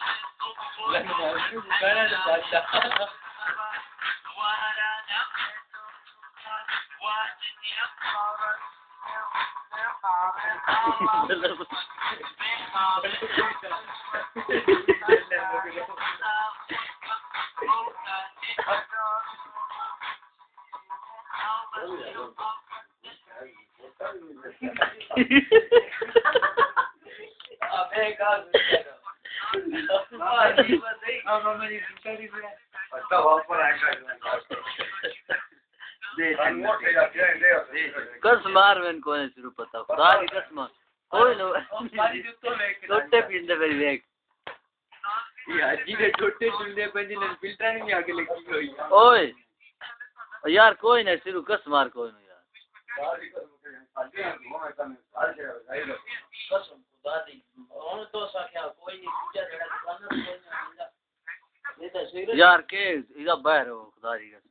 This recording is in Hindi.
कस मार मैंने कौन है शुरू पता खुदा की कसम कोई नो छोटे पिंडे पे देख यार जी ने छोटे पिंडे पे जिन्हें फिल्टर नहीं आगे लगी हुई ओए यार कोई ना शुरू कस मार कोई नो यार कसम खुदा दी और तो साख्या कोई नहीं पूछा जड़ा दुकान कोई नहीं यार के इधर बाहर हो खुदा की